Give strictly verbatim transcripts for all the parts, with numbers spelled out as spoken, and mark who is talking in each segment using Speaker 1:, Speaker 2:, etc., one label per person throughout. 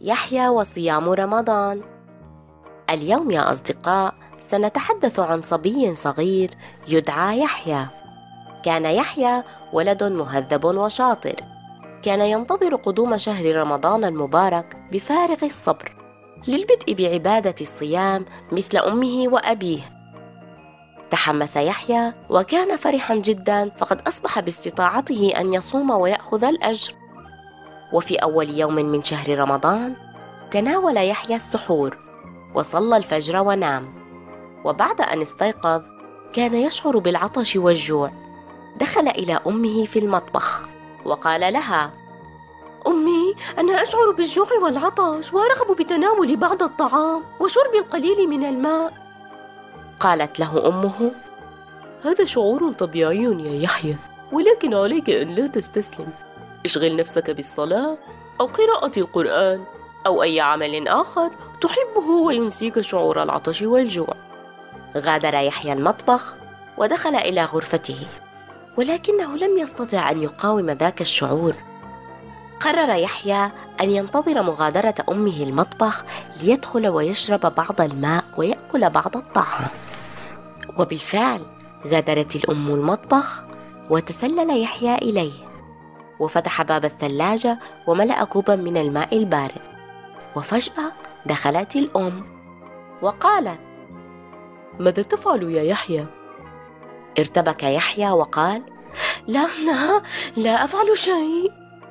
Speaker 1: يحيى وصيام رمضان. اليوم يا أصدقاء سنتحدث عن صبي صغير يدعى يحيى. كان يحيى ولد مهذب وشاطر، كان ينتظر قدوم شهر رمضان المبارك بفارغ الصبر للبدء بعبادة الصيام مثل أمه وأبيه. تحمس يحيى وكان فرحا جدا، فقد أصبح باستطاعته أن يصوم ويأخذ الأجر. وفي أول يوم من شهر رمضان تناول يحيى السحور وصلى الفجر ونام. وبعد أن استيقظ كان يشعر بالعطش والجوع. دخل إلى أمه في المطبخ وقال لها:
Speaker 2: أمي، أنا أشعر بالجوع والعطش وأرغب بتناول بعض الطعام وشرب القليل من الماء.
Speaker 1: قالت له أمه:
Speaker 2: هذا شعور طبيعي يا يحيى، ولكن عليك أن لا تستسلم. اشغل نفسك بالصلاة أو قراءة القرآن أو أي عمل آخر تحبه وينسيك شعور العطش والجوع.
Speaker 1: غادر يحيى المطبخ ودخل إلى غرفته، ولكنه لم يستطع أن يقاوم ذاك الشعور. قرر يحيى أن ينتظر مغادرة أمه المطبخ ليدخل ويشرب بعض الماء ويأكل بعض الطعام. وبالفعل غادرت الأم المطبخ وتسلل يحيى إليه، وفتح باب الثلاجة وملأ كوبا من الماء البارد. وفجأة دخلت الأم وقالت:
Speaker 2: ماذا تفعل يا يحيى؟
Speaker 1: ارتبك يحيى وقال:
Speaker 2: لا لا لا أفعل شيء.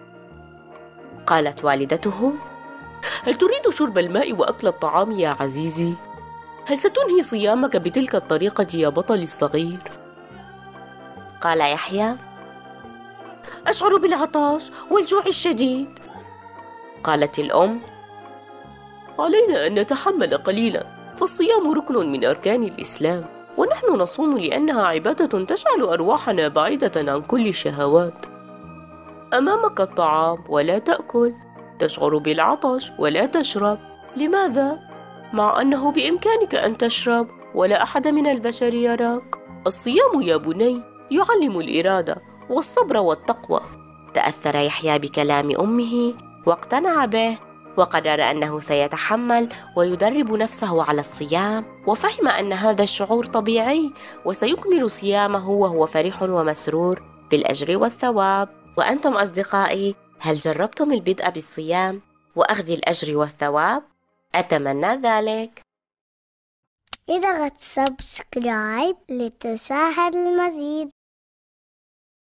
Speaker 1: قالت والدته:
Speaker 2: هل تريد شرب الماء وأكل الطعام يا عزيزي؟ هل ستنهي صيامك بتلك الطريقة يا بطل الصغير؟
Speaker 1: قال يحيى:
Speaker 2: أشعر بالعطش والجوع الشديد.
Speaker 1: قالت الأم:
Speaker 2: علينا أن نتحمل قليلا، فالصيام ركن من أركان الإسلام، ونحن نصوم لأنها عبادة تجعل أرواحنا بعيدة عن كل الشهوات. أمامك الطعام ولا تأكل، تشعر بالعطش ولا تشرب. لماذا؟ مع أنه بإمكانك أن تشرب ولا أحد من البشر يراك. الصيام يا بني يعلم الإرادة والصبر والتقوى.
Speaker 1: تأثر يحيى بكلام أمه واقتنع به، وقرر أنه سيتحمل ويدرب نفسه على الصيام، وفهم أن هذا الشعور طبيعي وسيكمل صيامه وهو فرح ومسرور بالأجر والثواب. وأنتم أصدقائي، هل جربتم البدء بالصيام وأخذ الأجر والثواب؟ أتمنى ذلك.
Speaker 3: اضغط سبسكرايب لتشاهد المزيد.